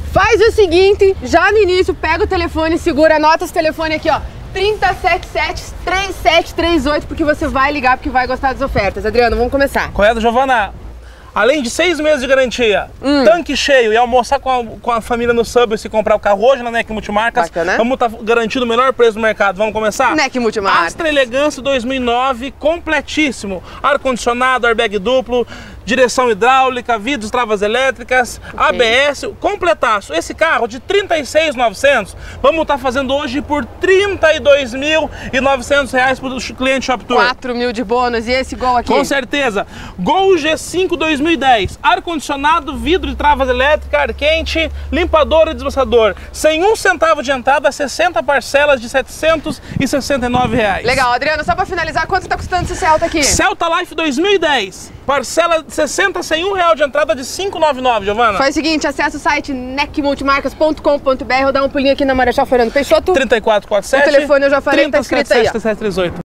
Faz o seguinte, já no início, pega o telefone, segura, anota esse telefone aqui, ó. 3077-3738, porque você vai ligar, porque vai gostar das ofertas. Adriano, vamos começar. Correto, Giovana? Além de 6 meses de garantia, tanque cheio e almoçar com a família no Subway se comprar o carro hoje na NEC Multimarcas, bacana. Vamos estar garantindo o melhor preço do mercado. Vamos começar? NEC Multimarcas. Astra Elegance 2009, completíssimo. Ar-condicionado, airbag duplo, direção hidráulica, vidros, travas elétricas, ABS, completaço. Esse carro de 36.900, vamos estar fazendo hoje por R$32.900 para o cliente Shop Tour. 4 mil de bônus e esse Gol aqui? Com certeza. Gol G5 2010, ar-condicionado, vidro de travas elétricas, ar quente, limpador e desbassador. Sem um centavo de entrada, 60 parcelas de R$769. Legal, Adriano, só para finalizar, quanto está custando esse Celta aqui? Celta Life 2010, parcela de 60 sem R$1 de entrada de 599, Giovana. Faz o seguinte, acessa o site necmultimarcas.com.br ou dá um pulinho aqui na Marechal Fernando Peixoto. 3447. O telefone eu já falei, tá escrito aí, ó. 3738.